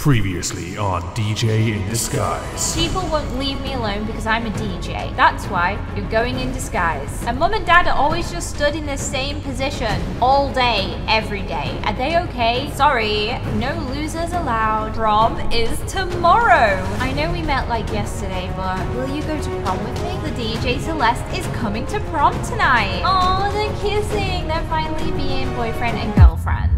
Previously on DJ in Disguise. People won't leave me alone because I'm a DJ. That's why you're going in disguise. And mum and dad are always just stood in the same position all day, every day. Are they okay? Sorry, no losers allowed. Prom is tomorrow. I know we met like yesterday, but will you go to prom with me? The DJ Celeste is coming to prom tonight. Oh, they're kissing. They're finally being boyfriend and girlfriend.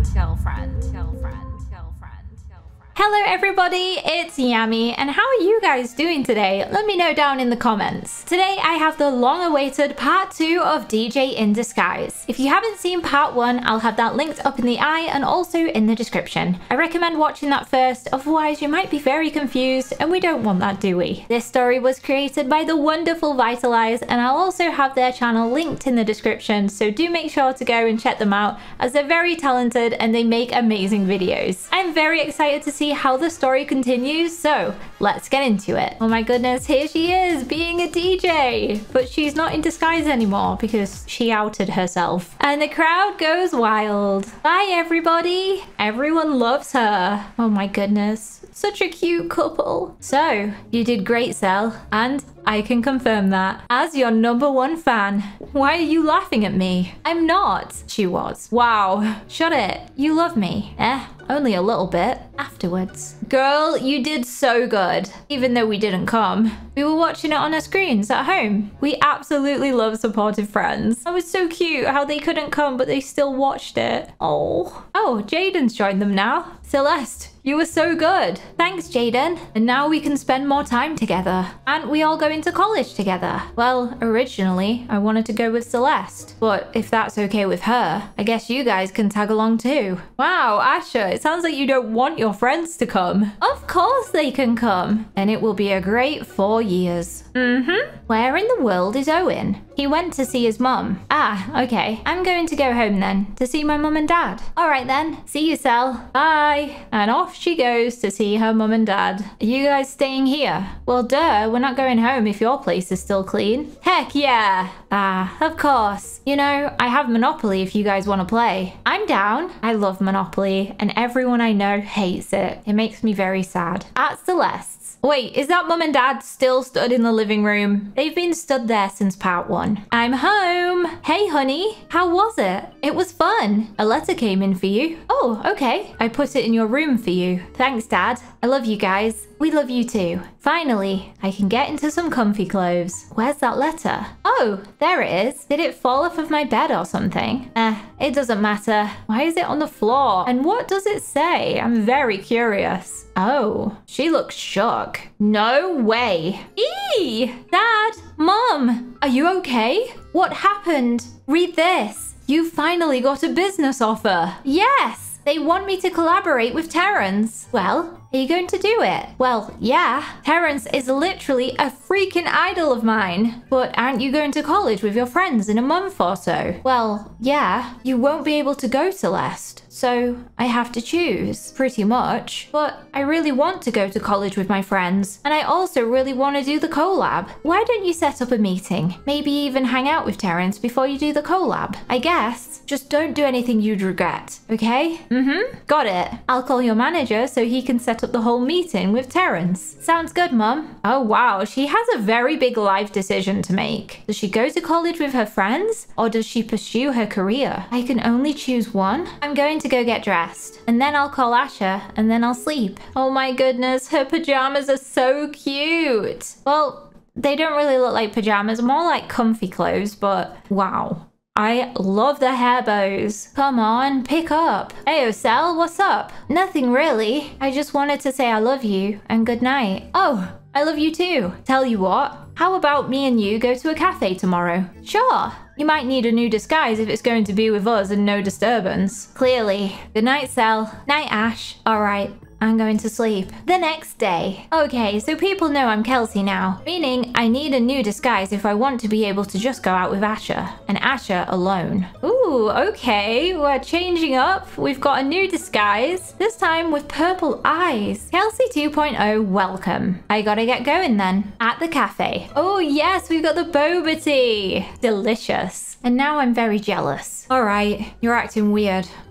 Hello everybody, it's Yami, and how are you guys doing today? Let me know down in the comments. Today I have the long-awaited part 2 of DJ in Disguise. If you haven't seen part 1, I'll have that linked up in the eye and also in the description. I recommend watching that first, otherwise you might be very confused and we don't want that, do we? This story was created by the wonderful Vitalize, and I'll also have their channel linked in the description, so do make sure to go and check them out as they're very talented and they make amazing videos. I'm very excited to see how the story continues, so let's get into it. Oh my goodness, here she is being a DJ, but she's not in disguise anymore because she outed herself, and the crowd goes wild. Bye everybody. Everyone loves her. Oh my goodness, such a cute couple. So you did great, Cel, and I can confirm that as your #1 fan. Why are you laughing at me? I'm not. She was. Wow, shut it. You love me. Only a little bit. Afterwards. Girl, you did so good. Even though we didn't come. We were watching it on our screens at home. We absolutely love supportive friends. That was so cute how they couldn't come, but they still watched it. Oh, Jaden's joined them now. Celeste, you were so good. Thanks, Jaden. And now we can spend more time together. And we all go into college together. Well, originally, I wanted to go with Celeste. But if that's okay with her, I guess you guys can tag along too. Wow, Asher, it sounds like you don't want your friends to come. Of course they can come. And it will be a great 4 years. Where in the world is Owen? He went to see his mum. Ah, okay. I'm going to go home then to see my mum and dad. All right then. See you, Cel. Bye. And off she goes to see her mum and dad. Are you guys staying here? Well, duh. We're not going home if your place is still clean. Heck yeah. Ah, of course. You know, I have Monopoly if you guys want to play. I'm down. I love Monopoly, and everyone I know hates it. It makes me very sad. At Celeste's. Wait, is that mum and dad still stood in the living room? They've been stood there since part 1. I'm home. Hey, honey. How was it? It was fun. A letter came in for you. Oh, okay. I put it in your room for you. Thanks, Dad. I love you guys. We love you too. Finally, I can get into some comfy clothes. Where's that letter? Oh, there it is. Did it fall off of my bed or something? It doesn't matter. Why is it on the floor? And what does it say? I'm very curious. Oh, she looks shook. No way. Eee! Dad, Mom, are you okay? What happened? Read this. You finally got a business offer. Yes. They want me to collaborate with Terrence. Well, are you going to do it? Well, yeah. Terrence is literally a freaking idol of mine. But aren't you going to college with your friends in a month or so? Well, yeah. You won't be able to go, Celeste. So I have to choose, pretty much. But I really want to go to college with my friends. And I also really want to do the collab. Why don't you set up a meeting? Maybe even hang out with Terrence before you do the collab. I guess. Just don't do anything you'd regret, okay? Got it. I'll call your manager so he can set up the whole meeting with Terrence. Sounds good, Mum. Oh, wow. She has a very big life decision to make. Does she go to college with her friends? Or does she pursue her career? I can only choose one. I'm going to go get dressed. And then I'll call Asher, and then I'll sleep. Oh my goodness, her pajamas are so cute. Well, they don't really look like pajamas, more like comfy clothes, but wow. I love the hair bows. Come on, pick up. Hey, Cel, what's up? Nothing really. I just wanted to say I love you and good night. Oh, I love you too. Tell you what, how about me and you go to a cafe tomorrow? Sure. You might need a new disguise if it's going to be with us and no disturbance. Clearly. Good night, Cel. Night, Ash. All right. I'm going to sleep. The next day. Okay, so people know I'm Kelsey now, meaning I need a new disguise if I want to be able to just go out with Asher, and Asher alone. Ooh, okay, we're changing up. We've got a new disguise, this time with purple eyes. Kelsey 2.0, welcome. I gotta get going then. At the cafe. Oh yes, we've got the boba tea. Delicious. And now I'm very jealous. All right, you're acting weird.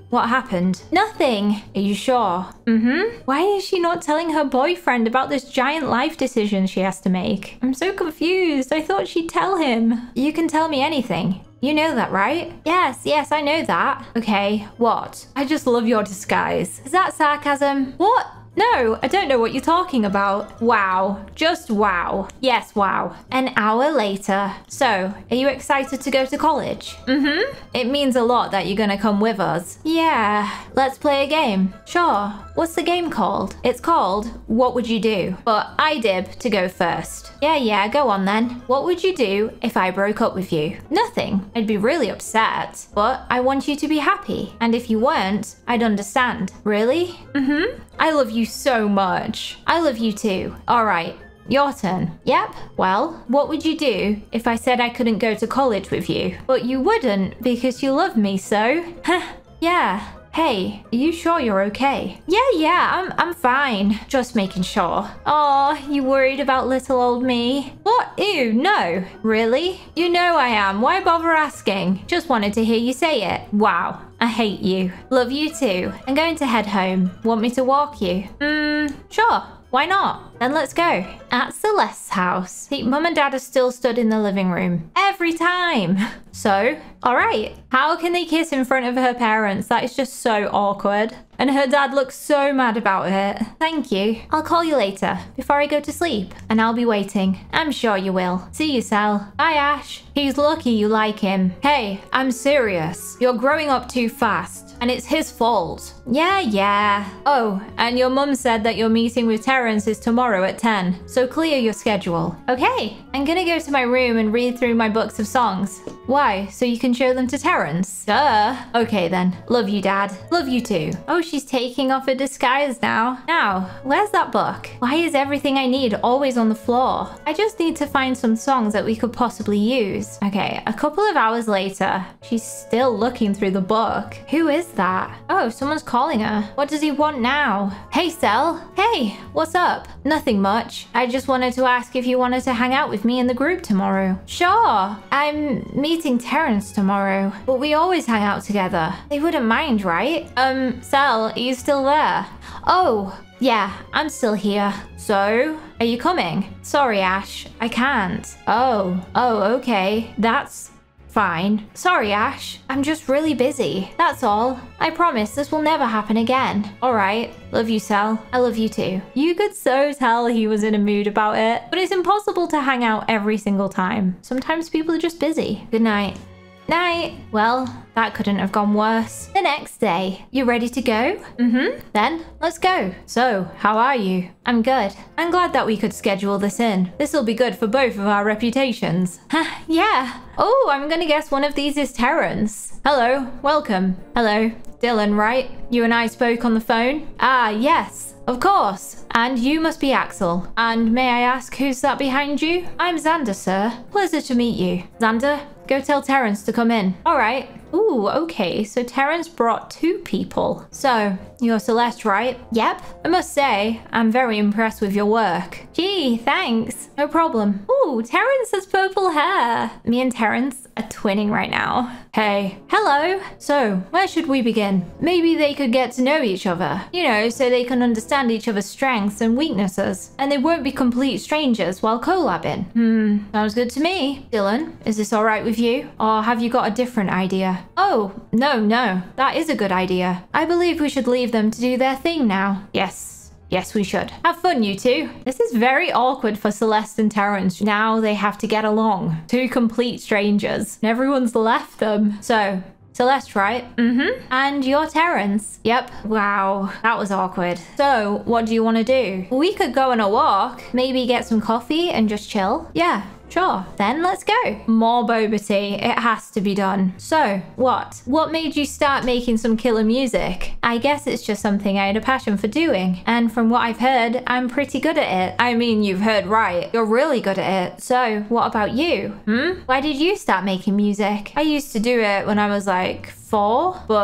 What happened? Nothing. Are you sure? Why is she not telling her boyfriend about this giant life decision she has to make? I'm so confused. I thought she'd tell him. You can tell me anything. You know that, right? Yes, I know that. Okay, what? I just love your disguise. Is that sarcasm? What? No, I don't know what you're talking about. Wow. Just wow. Yes, wow. An hour later. So, are you excited to go to college? It means a lot that you're gonna come with us. Yeah. Let's play a game. Sure. What's the game called? It's called What Would You Do? But I dib to go first. Yeah, go on then. What would you do if I broke up with you? Nothing. I'd be really upset. But I want you to be happy. And if you weren't, I'd understand. Really? I love you so much. I love you too. All right. Your turn. Yep. Well, what would you do if I said I couldn't go to college with you? But you wouldn't because you love me so. Yeah. Hey, are you sure you're okay? Yeah, I'm fine. Just making sure. Oh, you worried about little old me? What? Ew, no. Really? You know I am. Why bother asking? Just wanted to hear you say it. Wow. I hate you. Love you too. I'm going to head home. Want me to walk you? Sure. Why not? Then let's go. At Celeste's house. See, Mum and Dad are still stood in the living room. Every time. So, alright. How can they kiss in front of her parents? That is just so awkward. And her dad looks so mad about it. Thank you. I'll call you later, before I go to sleep. And I'll be waiting. I'm sure you will. See you, Sal. Bye, Ash. He's lucky you like him. Hey, I'm serious. You're growing up too fast. And it's his fault. Yeah. Oh, and your mum said that your meeting with Terrence is tomorrow at 10. So clear your schedule. Okay, I'm gonna go to my room and read through my books of songs. Why? So you can show them to Terrence? Duh. Okay then. Love you, Dad. Love you too. Oh, she's taking off her disguise now. Now, where's that book? Why is everything I need always on the floor? I just need to find some songs that we could possibly use. Okay, a couple of hours later, she's still looking through the book. Who is that? Oh, someone's calling her. What does he want now? Hey, Sel. Hey, what's up? Nothing much. I just wanted to ask if you wanted to hang out with me in the group tomorrow. Sure. I'm meeting Terrence tomorrow, but we always hang out together. They wouldn't mind, right? Sel, are you still there? Oh, yeah, I'm still here. So, are you coming? Sorry, Ash, I can't. Oh, okay. That's fine. Sorry, Ash. I'm just really busy. That's all. I promise this will never happen again. All right. Love you, Sal. I love you too. You could so tell he was in a mood about it. But it's impossible to hang out every single time. Sometimes people are just busy. Good night. Night. Well, that couldn't have gone worse. The next day. You ready to go? Then, let's go. So, how are you? I'm good. I'm glad that we could schedule this in. This'll be good for both of our reputations. Yeah. Oh, I'm gonna guess one of these is Terrence. Hello. Welcome. Hello. Dylan, right? You and I spoke on the phone? Ah, yes. Of course. And you must be Axel. And may I ask who's that behind you? I'm Xander, sir. Pleasure to meet you. Xander, go tell Terrence to come in. All right. Ooh, okay. So Terrence brought 2 people. So, you're Celeste, right? Yep. I must say, I'm very impressed with your work. Gee, thanks. No problem. Ooh, Terrence has purple hair. Me and Terrence are twinning right now. Hey. Hello. So, where should we begin? Maybe they could get to know each other. You know, so they can understand each other's strengths and weaknesses. And they won't be complete strangers while collabing. Sounds good to me. Dylan, is this all right with you? Or have you got a different idea? Oh, no. That is a good idea. I believe we should leave them to do their thing now. Yes, we should. Have fun, you two. This is very awkward for Celeste and Terrence. Now they have to get along. 2 complete strangers. And everyone's left them. So, Celeste, right? And you're Terrence. Yep. Wow, that was awkward. So, what do you want to do? We could go on a walk. Maybe get some coffee and just chill. Yeah. Sure, then let's go. More boba tea, it has to be done. So, what? What made you start making some killer music? I guess it's just something I had a passion for doing. And from what I've heard, I'm pretty good at it. I mean, you've heard right. You're really good at it. So, what about you? Why did you start making music? I used to do it when I was like 4, but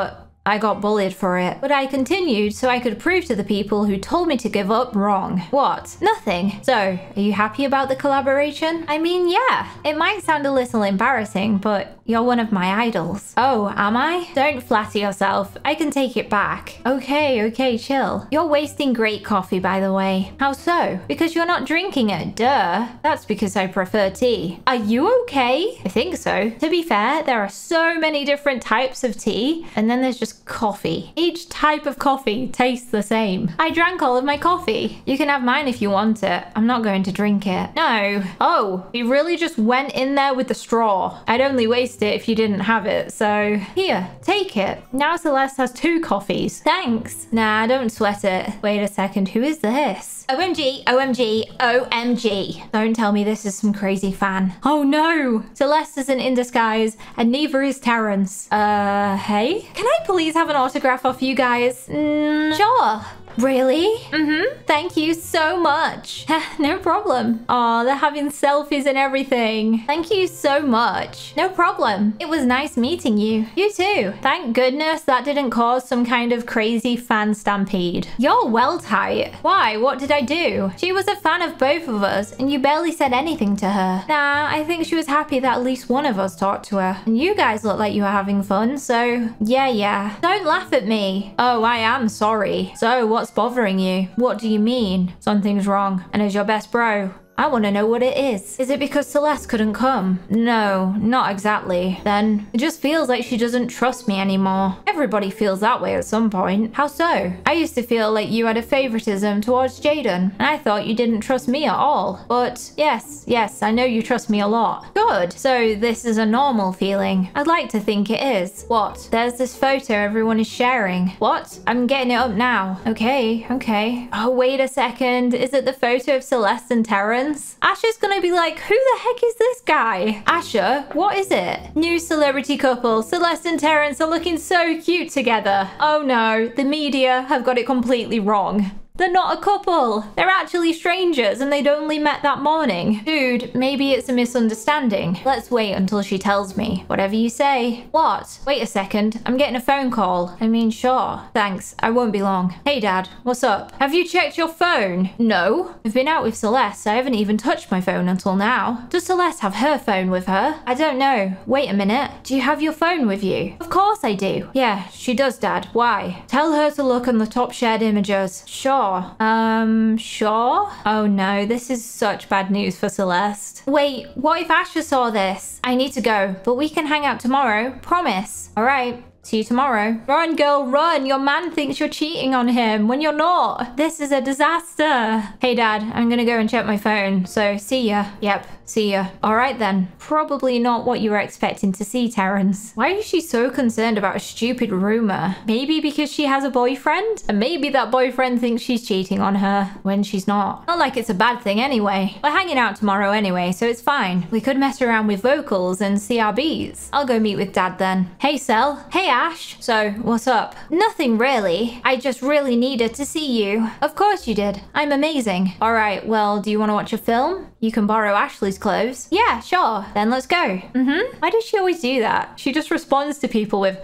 I got bullied for it, but I continued so I could prove to the people who told me to give up wrong. What? Nothing. So, are you happy about the collaboration? I mean, yeah. It might sound a little embarrassing, but you're one of my idols. Oh, am I? Don't flatter yourself. I can take it back. Okay, chill. You're wasting great coffee, by the way. How so? Because you're not drinking it. Duh. That's because I prefer tea. Are you okay? I think so. To be fair, there are so many different types of tea, and then there's just coffee. Each type of coffee tastes the same. I drank all of my coffee. You can have mine if you want it. I'm not going to drink it. No. Oh, you really just went in there with the straw. I'd only waste it if you didn't have it, so here, take it. Now Celeste has 2 coffees. Thanks. Nah, don't sweat it. Wait a second, who is this? OMG, OMG, OMG. Don't tell me this is some crazy fan. Oh no! Celeste isn't in disguise, and neither is Terrence. Hey? Can I please have an autograph off you guys? Sure. Really? Thank you so much. No problem. Aw, they're having selfies and everything. Thank you so much. No problem. It was nice meeting you. You too. Thank goodness that didn't cause some kind of crazy fan stampede. You're well tight. Why? What did I do? She was a fan of both of us, and you barely said anything to her. Nah, I think she was happy that at least one of us talked to her. And you guys look like you were having fun, so yeah. Don't laugh at me. Oh, I am sorry. So, what's bothering you? What do you mean? Something's wrong. And as your best bro, I want to know what it is. Is it because Celeste couldn't come? No, not exactly. Then it just feels like she doesn't trust me anymore. Everybody feels that way at some point. How so? I used to feel like you had a favoritism towards Jaden, and I thought you didn't trust me at all. But yes, I know you trust me a lot. Good. So this is a normal feeling. I'd like to think it is. What? There's this photo everyone is sharing. What? I'm getting it up now. Okay. Oh, wait a second. Is it the photo of Celeste and Terrence? Asher's gonna be like, who the heck is this guy? Asher, what is it? New celebrity couple. Celeste and Terrence are looking so cute together. Oh no, the media have got it completely wrong. They're not a couple. They're actually strangers and they'd only met that morning. Dude, maybe it's a misunderstanding. Let's wait until she tells me. Whatever you say. What? Wait a second. I'm getting a phone call. I mean, sure. Thanks. I won't be long. Hey, Dad. What's up? Have you checked your phone? No. I've been out with Celeste. I haven't even touched my phone until now. Does Celeste have her phone with her? I don't know. Wait a minute. Do you have your phone with you? Of course I do. Yeah, she does, Dad. Why? Tell her to look on the top shared images. Sure. Sure? Oh no, this is such bad news for Celeste. Wait, what if Asher saw this? I need to go, but we can hang out tomorrow. Promise. All right. See you tomorrow. Run, girl, run. Your man thinks you're cheating on him when you're not. This is a disaster. Hey, Dad, I'm gonna go and check my phone. So, see ya. Yep, see ya. All right, then. Probably not what you were expecting to see, Terrence. Why is she so concerned about a stupid rumor? Maybe because she has a boyfriend? And maybe that boyfriend thinks she's cheating on her when she's not. Not like it's a bad thing anyway. We're hanging out tomorrow anyway, so it's fine. We could mess around with vocals and CRBs. I'll go meet with Dad then. Hey, Cel. Hey, Ash. So, what's up? Nothing really. I just really needed to see you. Of course you did. I'm amazing. All right, well, do you want to watch a film? You can borrow Ashley's clothes. Yeah, sure. Then let's go. Why does she always do that? She just responds to people with,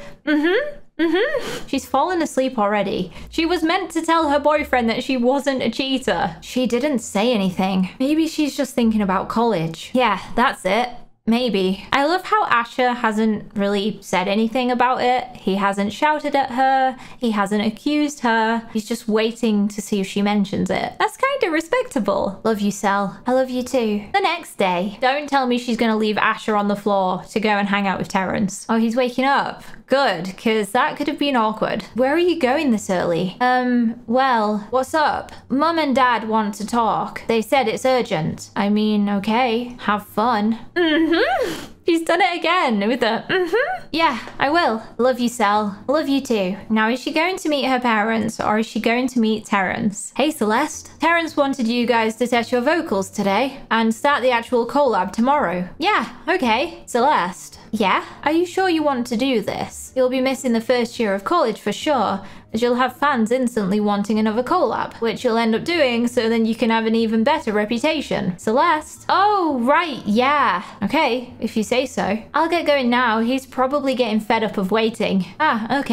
She's fallen asleep already. She was meant to tell her boyfriend that she wasn't a cheater. She didn't say anything. Maybe she's just thinking about college. Yeah, that's it. Maybe. I love how Asher hasn't really said anything about it. He hasn't shouted at her. He hasn't accused her. He's just waiting to see if she mentions it. That's kind of respectable. Love you, Cel. I love you too. The next day. Don't tell me she's gonna leave Asher on the floor to go and hang out with Terrence. Oh, he's waking up. Good, because that could have been awkward. Where are you going this early? Well, what's up? Mum and Dad want to talk. They said it's urgent. I mean, okay, have fun. She's done it again with a Yeah, I will. Love you, Cel. Love you too. Now, is she going to meet her parents or is she going to meet Terrence? Hey, Celeste. Terrence wanted you guys to test your vocals today and start the actual collab tomorrow. Yeah, okay. Celeste. Yeah? Are you sure you want to do this? You'll be missing the first year of college for sure, as you'll have fans instantly wanting another collab, which you'll end up doing so then you can have an even better reputation. Celeste? Oh, right, yeah. Okay, if you say so. I'll get going now. He's probably getting fed up of waiting. Ah, okay.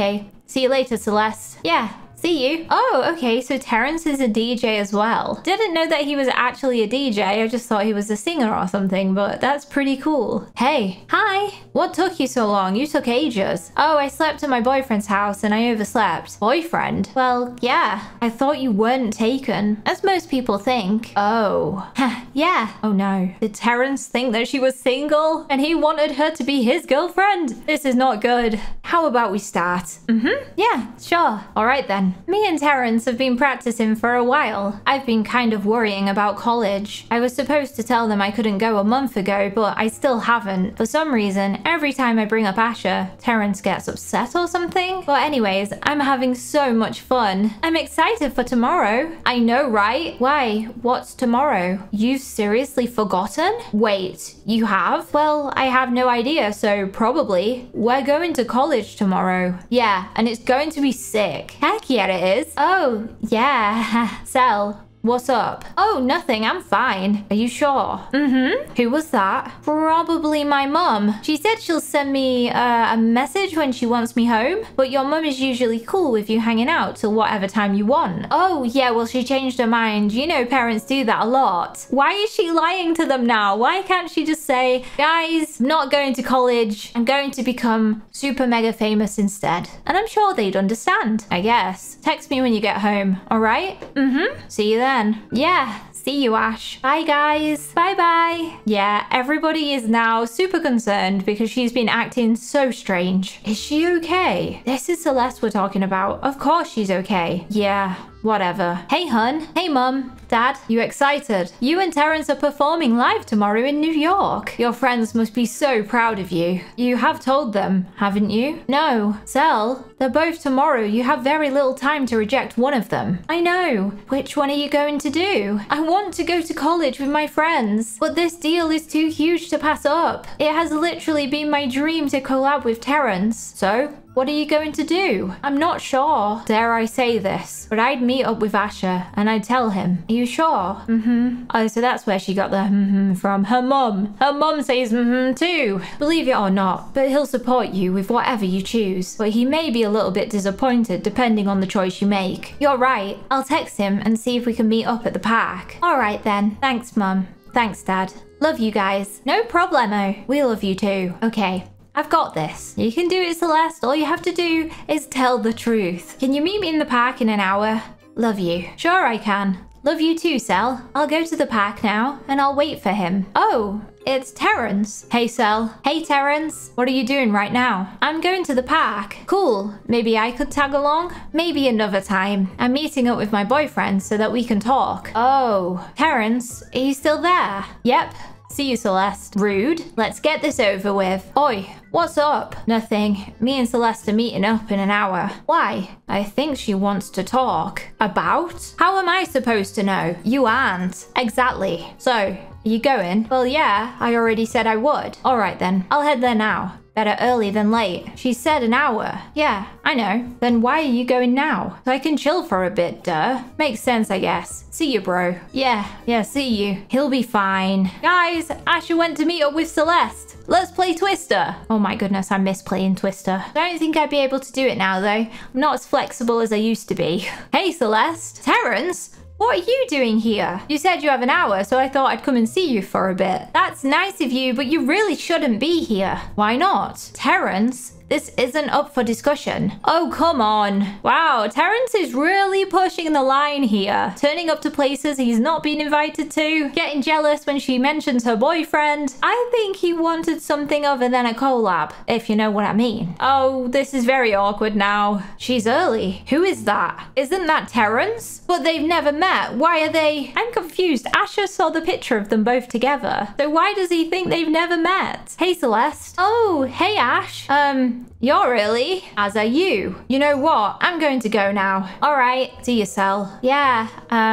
See you later, Celeste. Yeah. See you. Oh, okay, so Terrence is a DJ as well. Didn't know that he was actually a DJ. I just thought he was a singer or something, but that's pretty cool. Hey. Hi. What took you so long? You took ages. Oh, I slept at my boyfriend's house and I overslept. Boyfriend? Well, yeah. I thought you weren't taken, as most people think. Oh. Yeah. Oh no. Did Terrence think that she was single and he wanted her to be his girlfriend? This is not good. How about we start? Yeah, sure. All right then. Me and Terrence have been practicing for a while. I've been kind of worrying about college. I was supposed to tell them I couldn't go a month ago, but I still haven't. For some reason, every time I bring up Asher, Terrence gets upset or something. But anyways, I'm having so much fun. I'm excited for tomorrow. I know, right? Why? What's tomorrow? You've seriously forgotten? Wait, you have? Well, I have no idea, so probably. We're going to college tomorrow. Yeah, and it's going to be sick. Heck yeah, it is. Oh, yeah. Cell. What's up? Oh, nothing. I'm fine. Are you sure? Who was that? Probably my mum. She said she'll send me a message when she wants me home, but your mum is usually cool with you hanging out till whatever time you want. Oh, yeah, well, she changed her mind. You know parents do that a lot. Why is she lying to them now? Why can't she just say, guys, I'm not going to college. I'm going to become super mega famous instead. And I'm sure they'd understand, I guess. Text me when you get home, all right? See you then. Yeah, see you, Ash. Bye, guys. Bye-bye. Yeah, everybody is now super concerned because she's been acting so strange. Is she okay? This is Celeste we're talking about. Of course she's okay. Yeah, whatever. Hey, hun. Hey, mum. Dad, you excited? You and Terrence are performing live tomorrow in New York. Your friends must be so proud of you. You have told them, haven't you? No. Cell, they're both tomorrow. You have very little time to reject one of them. I know. Which one are you going to do? I want to go to college with my friends, but this deal is too huge to pass up. It has literally been my dream to collab with Terrence. So, what are you going to do? I'm not sure. Dare I say this, but I'd meet up with Asher and I'd tell him. Are you sure? Oh, so that's where she got the from. Her mum. Her mum says too. Believe it or not, but he'll support you with whatever you choose. But he may be a little bit disappointed depending on the choice you make. You're right. I'll text him and see if we can meet up at the park. All right then. Thanks, Mum. Thanks, Dad. Love you guys. No problemo. We love you too. Okay. I've got this. You can do it, Celeste. All you have to do is tell the truth. Can you meet me in the park in an hour? Love you. Sure I can. Love you too, Cell. I'll go to the park now and I'll wait for him. Oh, it's Terrence. Hey, Cell. Hey, Terrence. What are you doing right now? I'm going to the park. Cool. Maybe I could tag along? Maybe another time. I'm meeting up with my boyfriend so that we can talk. Oh, Terrence, are you still there? Yep. See you, Celeste. Rude. Let's get this over with. Oi, what's up? Nothing. Me and Celeste are meeting up in an hour. Why? I think she wants to talk. About? How am I supposed to know? You aren't. Exactly. So, are you going? Well, yeah, I already said I would. All right then. I'll head there now. Better early than late. She said an hour. Yeah, I know. Then why are you going now? So I can chill for a bit, duh. Makes sense, I guess. See you, bro. Yeah, see you. He'll be fine. Guys, Asher went to meet up with Celeste. Let's play Twister. Oh my goodness, I miss playing Twister. I don't think I'd be able to do it now, though. I'm not as flexible as I used to be. Hey, Celeste. Terrence? What are you doing here? You said you have an hour, so I thought I'd come and see you for a bit. That's nice of you, but you really shouldn't be here. Why not? Terrence? This isn't up for discussion. Oh, come on. Wow, Terrence is really pushing the line here. Turning up to places he's not been invited to. Getting jealous when she mentions her boyfriend. I think he wanted something other than a collab, if you know what I mean. Oh, this is very awkward now. She's early. Who is that? Isn't that Terrence? But they've never met. Why are they? I'm confused. Asher saw the picture of them both together. So why does he think they've never met? Hey, Celeste. Oh, hey, Ash. You're early, as are you. You know what? I'm going to go now. All right, see you, Cell. Yeah,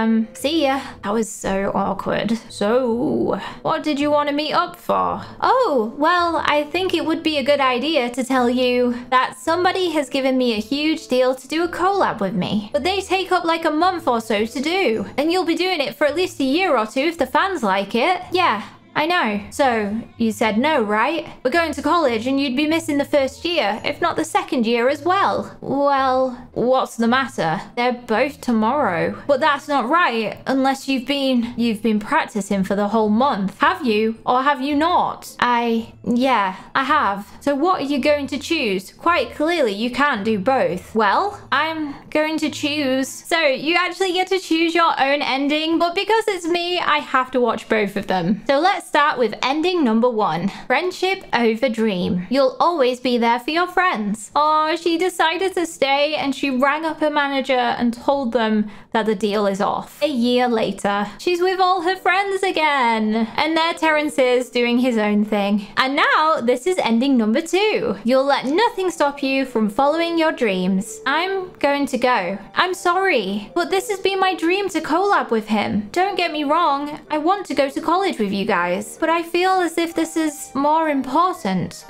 see ya. That was so awkward. So, what did you want to meet up for? Oh, well, I think it would be a good idea to tell you that somebody has given me a huge deal to do a collab with me. But they take up like a month or so to do. And you'll be doing it for at least a year or two if the fans like it. Yeah. I know. So, you said no, right? We're going to college and you'd be missing the first year, if not the second year as well. Well, what's the matter? They're both tomorrow. But that's not right, unless you've been practicing for the whole month. Have you, or have you not? Yeah, I have. So what are you going to choose? Quite clearly, you can't do both. Well, I'm going to choose. So you actually get to choose your own ending, but because it's me, I have to watch both of them. So let's start with ending number 1. Friendship over dream. You'll always be there for your friends. Oh, she decided to stay and she rang up her manager and told them that the deal is off. A year later, she's with all her friends again. And there Terrence is doing his own thing. And now this is ending number 2. You'll let nothing stop you from following your dreams. I'm going to go. I'm sorry, but this has been my dream to collab with him. Don't get me wrong, I want to go to college with you guys, but I feel as if this is more important.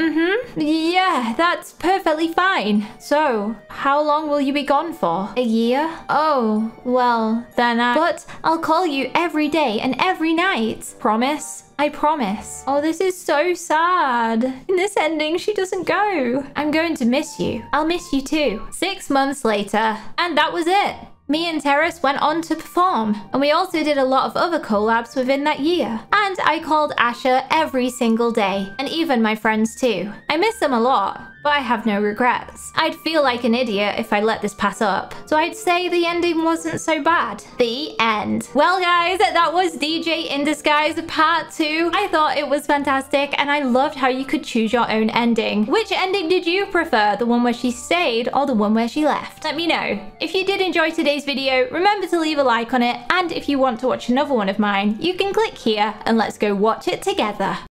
Yeah, that's perfectly fine. So, how long will you be gone for? A year? Oh, well, then but I'll call you every day and every night. Promise? I promise. Oh, this is so sad. In this ending, she doesn't go. I'm going to miss you. I'll miss you too. 6 months later, and that was it. Me and Terrace went on to perform, and we also did a lot of other collabs within that year. And I called Asher every single day, and even my friends too. I miss them a lot, but I have no regrets. I'd feel like an idiot if I let this pass up, so I'd say the ending wasn't so bad. The end. Well guys, that was DJ in Disguise Part 2. I thought it was fantastic, and I loved how you could choose your own ending. Which ending did you prefer? The one where she stayed or the one where she left? Let me know. If you did enjoy today's video, remember to leave a like on it, and if you want to watch another one of mine, you can click here and let's go watch it together.